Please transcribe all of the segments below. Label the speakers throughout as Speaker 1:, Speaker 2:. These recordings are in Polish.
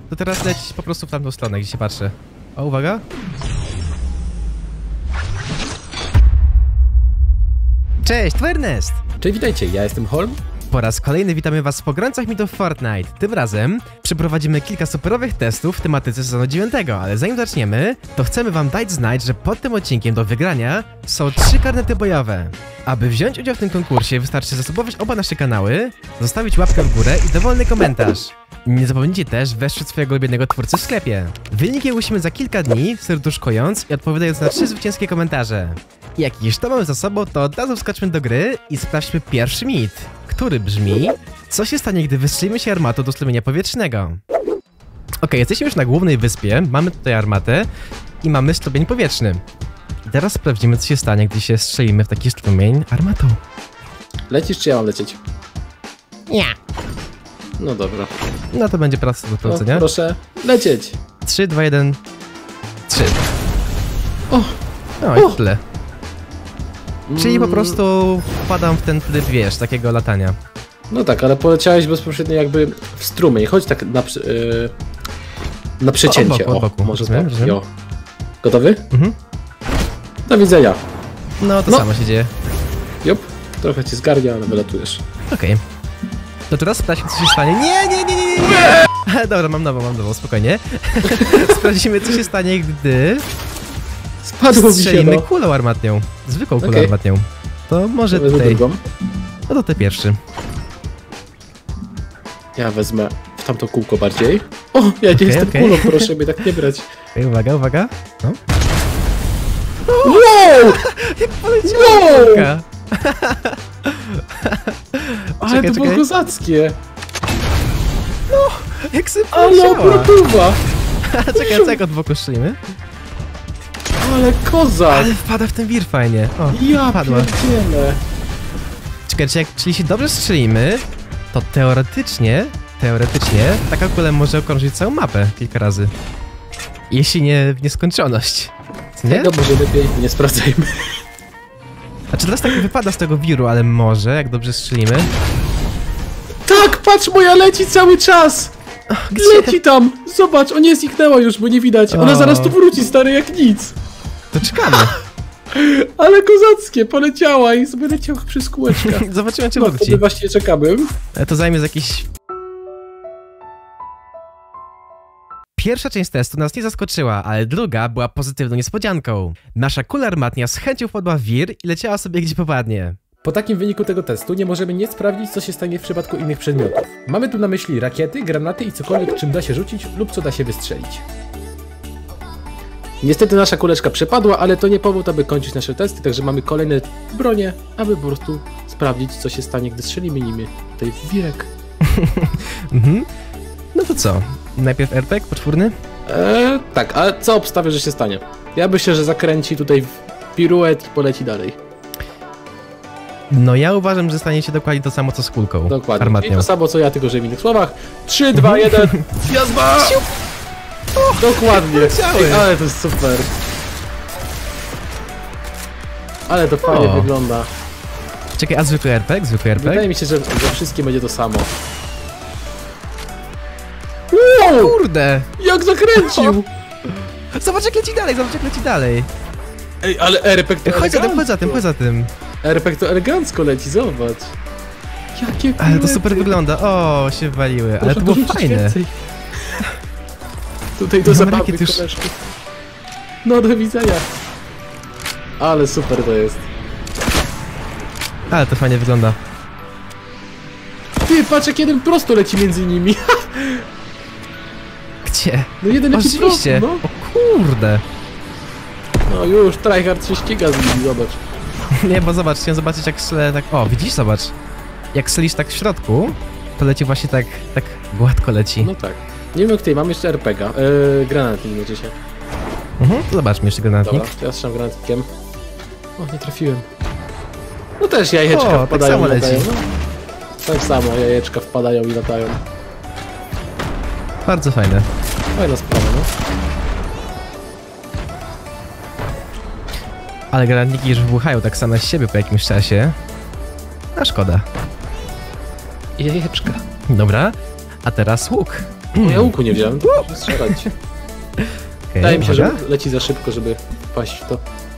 Speaker 1: to teraz lecić po prostu w tamtą stronę, gdzie się patrzę. O, uwaga. Cześć, to Ernest!
Speaker 2: Cześć, witajcie, ja jestem Holm.
Speaker 1: Po raz kolejny witamy was w pogromcach mitów Fortnite. Tym razem przeprowadzimy kilka superowych testów w tematyce sezonu 9, ale zanim zaczniemy, to chcemy wam dać znać, że pod tym odcinkiem do wygrania są 3 karnety bojowe. Aby wziąć udział w tym konkursie, wystarczy zasubować oba nasze kanały, zostawić łapkę w górę i dowolny komentarz. Nie zapomnijcie też wesprzeć swojego ulubionego twórcy w sklepie. Wyniki ogłosimy za kilka dni, serduszkując i odpowiadając na 3 zwycięskie komentarze. Jak już to mamy za sobą, to od razu wskoczmy do gry i sprawdźmy pierwszy mit, który brzmi: co się stanie, gdy wystrzelimy się armatą do strumienia powietrznego? Okej, jesteśmy już na głównej wyspie, mamy tutaj armatę i mamy strumień powietrzny. I teraz sprawdzimy, co się stanie, gdy się strzelimy w taki strumień armatą.
Speaker 2: Lecisz, czy ja mam lecieć?
Speaker 1: Nie.
Speaker 2: No dobra.
Speaker 1: No to będzie proste do sprawdzenia.
Speaker 2: No, proszę lecieć.
Speaker 1: 3, 2, 1, 3.
Speaker 2: O!
Speaker 1: No i tyle. Czyli po prostu wpadam w ten tryb, wiesz, takiego latania.
Speaker 2: No tak, ale poleciałeś bezpośrednio jakby w strumień. Chodź tak na przecięcie.
Speaker 1: Od boku.
Speaker 2: Może
Speaker 1: rozumiem,
Speaker 2: tak.
Speaker 1: rozumiem.
Speaker 2: Jo. Gotowy?
Speaker 1: Mhm.
Speaker 2: Do widzenia.
Speaker 1: No to samo się dzieje.
Speaker 2: Jop, trochę cię zgarnia, ale wylatujesz.
Speaker 1: Okej. No teraz sprawdźmy, co się stanie. Nie! Dobra, mam nową, spokojnie. Sprawdzimy, co się stanie, gdy
Speaker 2: Spadło mi się,
Speaker 1: strzelimy
Speaker 2: no.
Speaker 1: kulą armatnią. Zwykłą kulą armatnią. To może
Speaker 2: Wezmę
Speaker 1: tutaj.
Speaker 2: drugą.
Speaker 1: No to ten pierwszy.
Speaker 2: Ja wezmę w tamto kółko bardziej. O, ja nie jestem kulą, proszę mnie tak nie brać.
Speaker 1: Uwaga, uwaga. No.
Speaker 2: Wow!
Speaker 1: Jak poleciała kulka.
Speaker 2: Ale to było kozackie.
Speaker 1: No, jak sobie
Speaker 2: Ale
Speaker 1: poleciała.
Speaker 2: obrotowa.
Speaker 1: Czekaj, jak od boku strzelimy.
Speaker 2: Ale kozak.
Speaker 1: Ale wpada w ten wir fajnie. O,
Speaker 2: Ja
Speaker 1: wpadła.
Speaker 2: pierdzielę.
Speaker 1: Czekajcie, jeśli się dobrze strzelimy, to teoretycznie, taka kula może okrążyć całą mapę kilka razy. Jeśli nie w nieskończoność. Nie?
Speaker 2: No może lepiej nie sprawdzajmy.
Speaker 1: Znaczy teraz tak wypada z tego wiru, ale może, jak dobrze strzelimy.
Speaker 2: Tak, patrz, moja leci cały czas!
Speaker 1: Gdzie?
Speaker 2: Leci tam! Zobacz, o nie, zniknęła już, bo nie widać. Ona zaraz tu wróci, stary, jak nic.
Speaker 1: To czekamy.
Speaker 2: Ale kozackie, poleciała i sobie leciał przez kółeczka.
Speaker 1: Zobaczymy, czy
Speaker 2: No,
Speaker 1: wróci.
Speaker 2: wtedy właśnie czekamy.
Speaker 1: To zajmie z jakiś... Pierwsza część testu nas nie zaskoczyła, ale druga była pozytywną niespodzianką. Nasza kula armatnia z chęcią wpadła w wir i leciała sobie gdzie popadnie.
Speaker 2: Po takim wyniku tego testu nie możemy nie sprawdzić, co się stanie w przypadku innych przedmiotów. Mamy tu na myśli rakiety, granaty i cokolwiek, czym da się rzucić lub co da się wystrzelić. Niestety nasza kuleczka przepadła, ale to nie powód, aby kończyć nasze testy, także mamy kolejne bronie, aby po prostu sprawdzić, co się stanie, gdy strzelimy nimi tutaj w wirek.
Speaker 1: No to co? Najpierw RPG poczwórny?
Speaker 2: Tak, a co obstawię, że się stanie? Ja myślę, że zakręci tutaj w piruet i poleci dalej.
Speaker 1: No ja uważam, że stanie się dokładnie to samo, co z kulką
Speaker 2: Dokładnie.
Speaker 1: armatnią.
Speaker 2: I to samo, co ja, tylko że w innych słowach. 3, 2, 1, jazda! Dokładnie. Ej, ale to jest super. Ale to fajnie wygląda.
Speaker 1: Czekaj, a zwykły RPG?
Speaker 2: Wydaje mi się, że wszystkim będzie to samo.
Speaker 1: Wow! Kurde!
Speaker 2: Jak zakręcił!
Speaker 1: Zobacz jak leci dalej,
Speaker 2: Ej, ale RPG to
Speaker 1: Chodź za tym.
Speaker 2: RPG to elegancko leci, zobacz. Jakie
Speaker 1: Ale to
Speaker 2: piłety.
Speaker 1: super wygląda. O, się waliły, ale to było
Speaker 2: dorzucić
Speaker 1: fajne.
Speaker 2: więcej. Tutaj do
Speaker 1: Mam
Speaker 2: zabawy,
Speaker 1: rakiet już.
Speaker 2: koleżków. No, do widzenia. Ale super to jest.
Speaker 1: Ale to fajnie wygląda.
Speaker 2: Ty, patrz jak jeden prosto leci między nimi.
Speaker 1: Gdzie?
Speaker 2: No jeden leci
Speaker 1: Oczywiście.
Speaker 2: prosto, no.
Speaker 1: O kurde.
Speaker 2: No już, tryhard się ściga z nimi, zobacz.
Speaker 1: Nie, bo zobacz, chciałem zobaczyć jak strzelę tak... O, widzisz? Zobacz. Jak strzelisz tak w środku, to leci właśnie tak gładko leci.
Speaker 2: No tak. Nie wiem, tutaj mam jeszcze RPG. Granatnik będzie się.
Speaker 1: To zobaczmy jeszcze granatnik.
Speaker 2: Dobra, ja strzelam granatnikiem. O, nie trafiłem. No też jajeczka
Speaker 1: O,
Speaker 2: wpadają
Speaker 1: tak samo
Speaker 2: i latają.
Speaker 1: leci.
Speaker 2: No, tak samo, jajeczka wpadają i latają.
Speaker 1: Bardzo fajne.
Speaker 2: Fajna sprawa, no.
Speaker 1: Ale granatniki już wybuchają tak same z siebie po jakimś czasie. A szkoda.
Speaker 2: I jajeczka.
Speaker 1: Dobra, a teraz łuk.
Speaker 2: O, ja łuku nie wziąłem, to muszę strzelać.
Speaker 1: Okay,
Speaker 2: Wydaje mi się, że leci za szybko, żeby wpaść w to.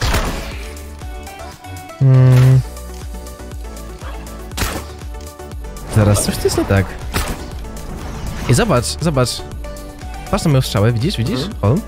Speaker 1: Zaraz, coś tu jest nie tak. I zobacz. Patrz na moją strzałę, widzisz? Holm?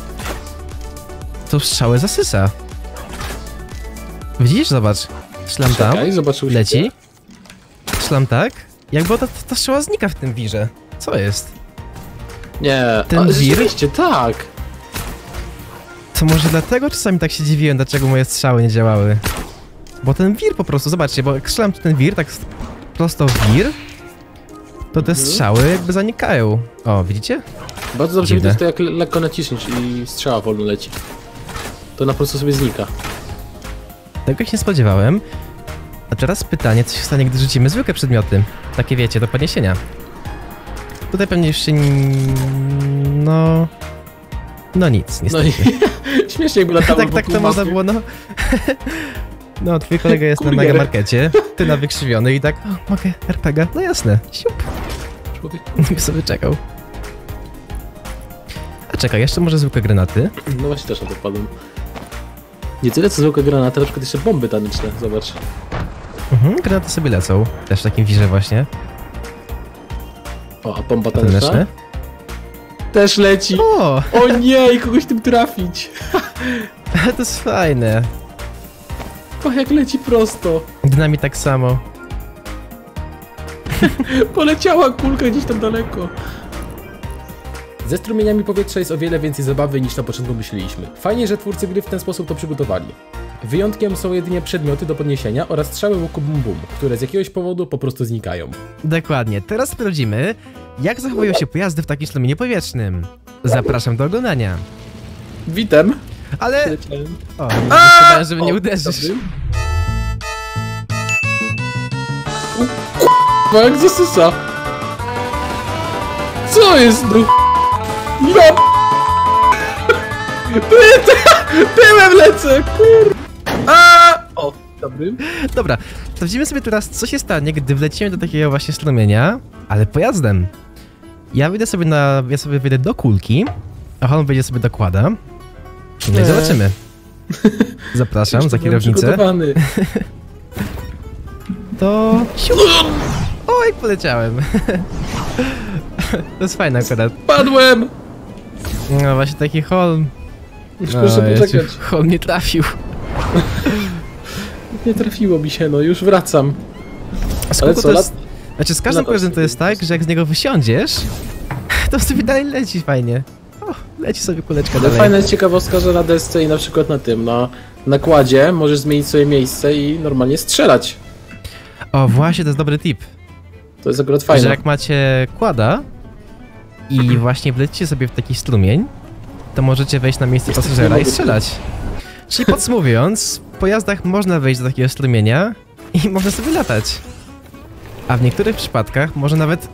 Speaker 1: Tą strzałę zasysa. Widzisz? Zobacz. Szlam tam,
Speaker 2: Czekaj, zobaczył się.
Speaker 1: leci. Szlam tak. Jakby ta strzała znika w tym wirze. Co jest?
Speaker 2: Nie,
Speaker 1: Ten wir?
Speaker 2: rzeczywiście, tak.
Speaker 1: To może dlatego czasami tak się dziwiłem, dlaczego moje strzały nie działały. Bo ten wir po prostu, zobaczcie, bo jak strzelam ten wir, tak prosto w wir, to te strzały jakby zanikają. O, widzicie?
Speaker 2: Bardzo dobrze
Speaker 1: Dziwne.
Speaker 2: widać to, jak lekko naciśniesz i strzała wolno leci. To na prostu sobie znika.
Speaker 1: Tego się nie spodziewałem. A teraz pytanie, co się stanie, gdy rzucimy zwykłe przedmioty? Takie wiecie, do podniesienia. Tutaj pewnie już się... No nic,
Speaker 2: No
Speaker 1: niestety.
Speaker 2: i śmiesznie jakby latało
Speaker 1: tak to można było, no. No, twój kolega jest na
Speaker 2: Kurier.
Speaker 1: mega markecie, ty na wykrzywiony i tak, o, mogę RPG? No jasne, siup.
Speaker 2: Człowiek.
Speaker 1: By sobie czekał. A czekaj, jeszcze może zwykłe granaty.
Speaker 2: No właśnie też na to wpadłem. Nie tyle co zwykłe granaty, na przykład jeszcze bomby taneczne, zobacz.
Speaker 1: Granaty sobie lecą, też w takim wirze właśnie.
Speaker 2: O, a bomba taneczna?
Speaker 1: Taneczne.
Speaker 2: Też leci.
Speaker 1: O,
Speaker 2: O nie, i kogoś tym trafić.
Speaker 1: to jest fajne.
Speaker 2: O, jak leci prosto.
Speaker 1: Dynamit tak samo.
Speaker 2: Poleciała kulka gdzieś tam daleko. Ze strumieniami powietrza jest o wiele więcej zabawy niż na początku myśleliśmy. Fajnie, że twórcy gry w ten sposób to przygotowali. Wyjątkiem są jedynie przedmioty do podniesienia oraz strzały łuku bum bum, które z jakiegoś powodu po prostu znikają.
Speaker 1: Dokładnie, teraz sprawdzimy, jak zachowują się pojazdy w takim strumieniu powietrznym. Zapraszam do oglądania.
Speaker 2: Witam.
Speaker 1: Ale...
Speaker 2: Leciałem.
Speaker 1: O, myślałem, żeby nie
Speaker 2: O,
Speaker 1: uderzysz.
Speaker 2: dobry. O, jak zasysa. Co jest no? Ja... Tyłem lecę, kur... A! O, dobry.
Speaker 1: Dobra, sprawdzimy sobie teraz, co się stanie, gdy wlecimy do takiego właśnie strumienia, ale pojazdem. Ja sobie wyjdę do kulki, a on wyjdzie sobie do kłada. No i zobaczymy. Zapraszam za
Speaker 2: Byłem
Speaker 1: kierownicę.
Speaker 2: przygotowany.
Speaker 1: To... Siup. O, jak poleciałem. To jest fajne akurat.
Speaker 2: Padłem!
Speaker 1: No właśnie taki Holm.
Speaker 2: Już proszę poczekać.
Speaker 1: Holm nie trafił.
Speaker 2: Nie trafiło mi się, no już wracam.
Speaker 1: A
Speaker 2: Ale co,
Speaker 1: to jest... Znaczy z każdym pojazdem to jest tak, że jak z niego wysiądziesz, to sobie dalej leci fajnie. O, leci sobie kuleczka
Speaker 2: Ale
Speaker 1: dalej.
Speaker 2: fajna jest ciekawostka, że na desce i na przykład na tym, na nakładzie możesz zmienić sobie miejsce i normalnie strzelać.
Speaker 1: O, właśnie, to jest dobry tip.
Speaker 2: To jest akurat
Speaker 1: Że
Speaker 2: fajne.
Speaker 1: jak macie kłada i właśnie wlecicie sobie w taki strumień, to możecie wejść na miejsce pasażera i strzelać. Czyli podsumowując, w pojazdach można wejść do takiego strumienia i można sobie latać. A w niektórych przypadkach może nawet...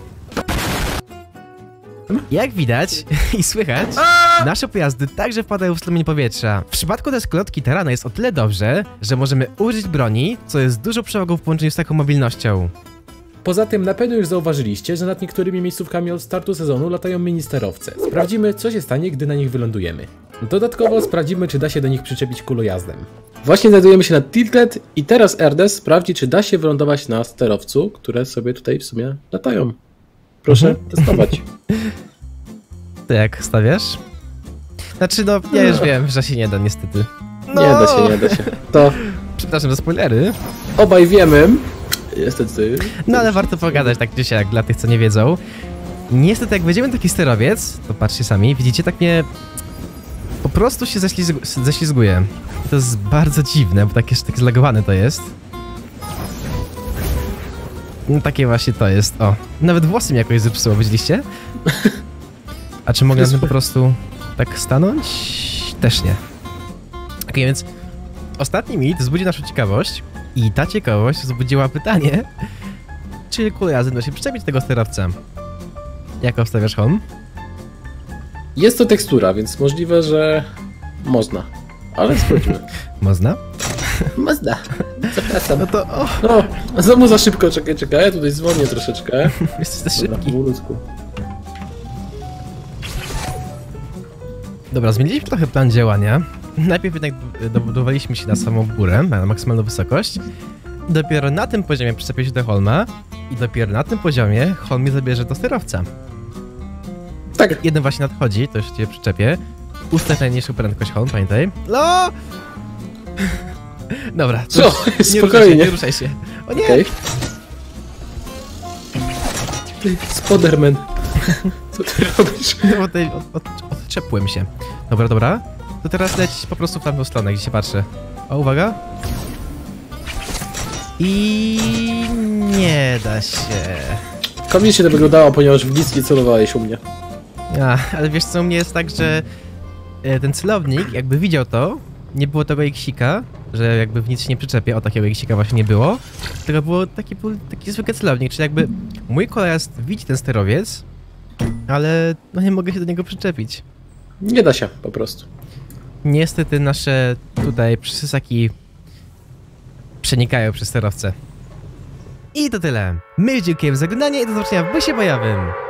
Speaker 1: Jak widać i słychać, nasze pojazdy także wpadają w strumień powietrza. W przypadku deskolotki Terrana jest o tyle dobrze, że możemy użyć broni, co jest dużą przewagą w połączeniu z taką mobilnością. Poza tym na pewno już zauważyliście, że nad niektórymi miejscówkami od startu sezonu latają ministerowce. Sprawdzimy, co się stanie, gdy na nich wylądujemy. Dodatkowo sprawdzimy, czy da się do nich przyczepić kulojazdem.
Speaker 2: Właśnie znajdujemy się nad Tilted i teraz RDS sprawdzi, czy da się wylądować na sterowcu, które sobie tutaj w sumie latają. Proszę testować.
Speaker 1: To jak stawiasz? Znaczy, no, ja już wiem, że się nie da niestety. No!
Speaker 2: Nie da się, nie da się. To
Speaker 1: Przepraszam za spoilery.
Speaker 2: obaj wiemy. Niestety.
Speaker 1: No ale warto pogadać tak czy siak dla tych, co nie wiedzą. Niestety jak wejdziemy taki sterowiec, to patrzcie sami, widzicie, tak mnie po prostu się ześlizguje. To jest bardzo dziwne, bo takie zlagowane to jest. No takie właśnie to jest, o. Nawet włosy mi jakoś zepsuło, widzieliście? A czy mogę na tym po prostu tak stanąć? Też nie. Okej, więc ostatni mit wzbudzi naszą ciekawość i ta ciekawość wzbudziła pytanie, czy kulojazdem da się przyczepić tego sterowca. Jak obstawiasz, Holm?
Speaker 2: Jest to tekstura, więc możliwe, że można. Ale sprawdźmy.
Speaker 1: Można?
Speaker 2: Można. Zapraszam.
Speaker 1: No to, o,
Speaker 2: No, znowu za szybko, czekaj, ja tutaj zwolnię troszeczkę.
Speaker 1: jesteś za
Speaker 2: Dobra,
Speaker 1: szybki.
Speaker 2: powolutku.
Speaker 1: Dobra, zmieniliśmy trochę plan działania. Najpierw jednak dobudowaliśmy się na samą górę, na maksymalną wysokość. Dopiero na tym poziomie przyczepię się do Holma i dopiero na tym poziomie Holm mnie zabierze do sterowca.
Speaker 2: Tak.
Speaker 1: Jeden właśnie nadchodzi, to już cię przyczepię. Ustaw najmniejszą prędkość, Holm, pamiętaj. No! Dobra.
Speaker 2: Co? Spokojnie.
Speaker 1: Nie ruszaj się. O nie!
Speaker 2: Okay. Spoderman. Co ty robisz?
Speaker 1: Odczepłem się. Dobra. To teraz leć po prostu w tamtą stronę, gdzie się patrzę. O, uwaga. I nie da się.
Speaker 2: Komicznie to wyglądało, ponieważ w nic nie celowałeś u mnie.
Speaker 1: Ale wiesz co, u mnie jest tak, że ten celownik, jakby widział to, nie było tego iksika, że jakby w nic się nie przyczepię, o takiego iksika właśnie nie było, tylko był taki zwykły celownik, czyli jakby mój kolega widzi ten sterowiec, ale no nie mogę się do niego przyczepić.
Speaker 2: Nie da się, po prostu.
Speaker 1: Niestety nasze tutaj przysysaki przenikają przez sterowce. I to tyle. My dziękujemy za oglądanie i do zobaczenia w busie bojowym.